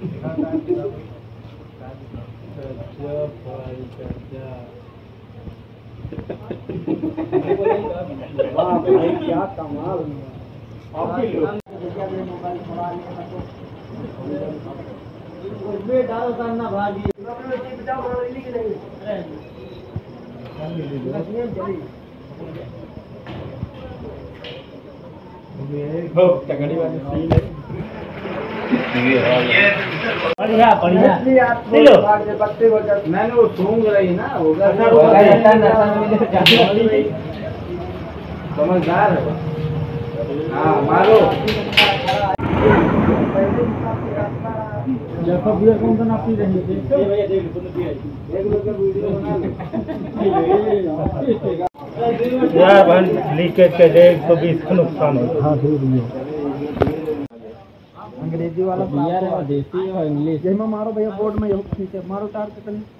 वाह भाई क्या कमाल डालो करना भागी बढ़िया बढ़िया मैंने वो सूंघ रही ना समझदार है। हाँ मारो जैसा बियर कौन सा नापी रही है यार बहन लीकेज के जे 120 का नुकसान हो। हाँ अंग्रेजी वाला बियर है देसी और इंग्लिश जय में मारो भैया बोर्ड में यही ठीक है मारो तार के तले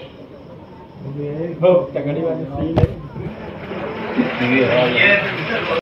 तगड़ी वाली सील है।